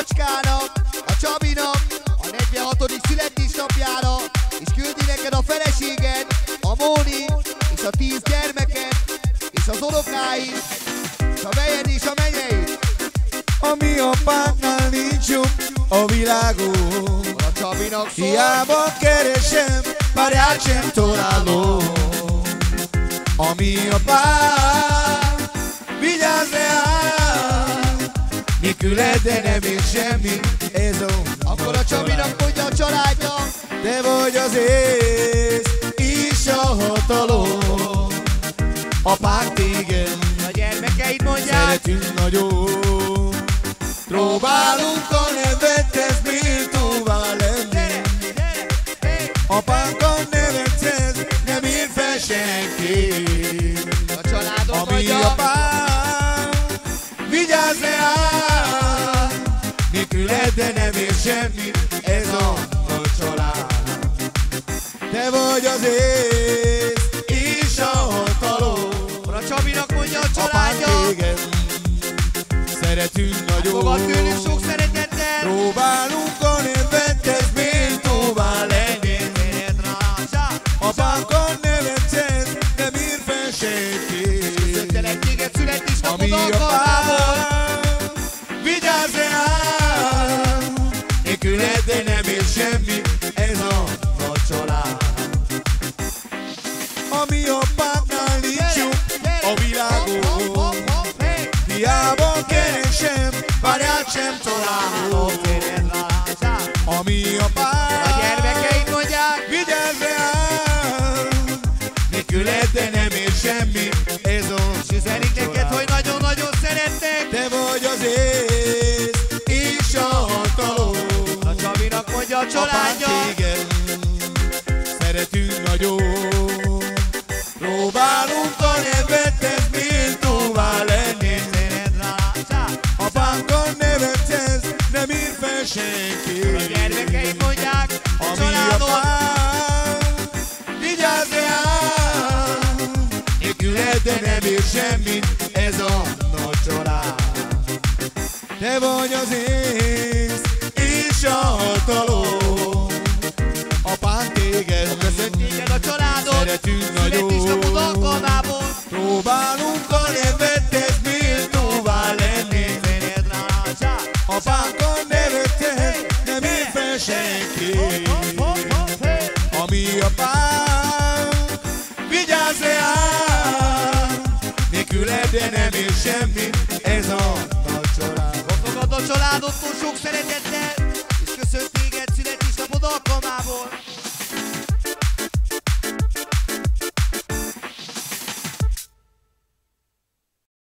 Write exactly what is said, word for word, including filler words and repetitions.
macskának, a Csabinak a negyvenhatodik születésnapjára, és küldi neked a feleséged, a Móni, és a tíz gyermeket, és az unokáid, és a vejed és a menyeid. A mi apánknál nincs jobb a világon, A Csabinak szól. hiába keresem, párját sem találom. A mi apánk, vigyázz reál, nélküled de nem ér semmi, ez a Akkor a Csabinak mondja a családja. te vagy az ész és a hatalom. Apánk téged A gyermekeid mondják. szeretünk nagyon, próbálunk a nevethez méltóvá lenni. Apánk a nevethez nem ér fel senki. A családod A mi mondja. apánk, vigyázz reál, nélküled de nem ér semmi, ez a nagy család. Te vagy az ész és a hatalom. Akkor a Csabinak mondja a Apánk családja. téged szeretünk nagyon, Fogad tőlük sok szeretettel. próbálunk a nevethez méltóvá lenni. Apánk a nevethez nem ír fel senki. Köszöntelek téged A születésnapod mi alkalmából. apánk, vigyázz reál, nélküled de nem ér semmi, ez a nagy család. A mi apánknál nincs jobb a világon, hiába keresem, párját sem találom. A mi apánk, A gyermekeid mondják. vigyázz reál, nélküled de nem ér semmi, ez a És üzenik neked, hogy nagyon-nagyon szerettek. te vagy az ész és a hatalom. A Csabinak mondja a családja. Apánk téged szeretünk nagyon, próbálunk a nevethez méltóvá lenni. Apánk a nevethez nem ír fel senki. A gyermekeid mondják. A A mi családod. apánk, vigyázz reál, nélküled de nem ér semmit, ez a nagy család. Te vagy az ész és a hatalom. Apánk téged Köszönt téged a családod. szeretünk nagyon, Születésnapod alkalmából. próbálunk a nevethez méltóvá lenni. Apánk a nevethez nem ér fel senki. A mi apánk, vigyázz reál, nélküled de nem ér semmi, ez a nagy család. Fogad a családodtól sok szeretettel.